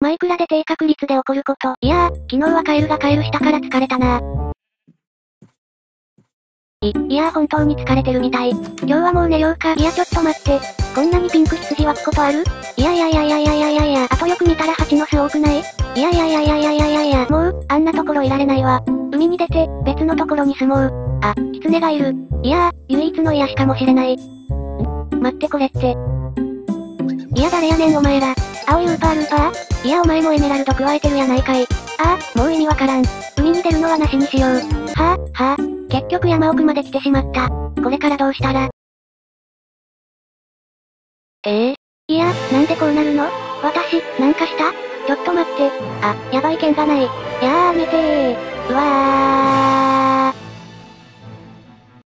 マイクラで低確率で起こること。いやー、昨日はカエルがカエルしたから疲れたな。いやー本当に疲れてるみたい。今日はもう寝ようか。いやちょっと待って。こんなにピンク羊湧くことある？いや、あとよく見たら蜂の巣多くない？いや、もう、あんなところいられないわ。海に出て、別のところに住もう。あ、狐がいる。いやー、唯一の癒しかもしれない。待ってこれって。いや誰やねんお前ら。青いウーパー？いやお前もエメラルド加えてるやないかい。ああ、もう意味わからん。海に出るのはなしにしよう。はあ、結局山奥まで来てしまった。これからどうしたら？いや、なんでこうなるの？私、なんかした？ちょっと待って。あ、やばい剣がない。やめてー。うわー。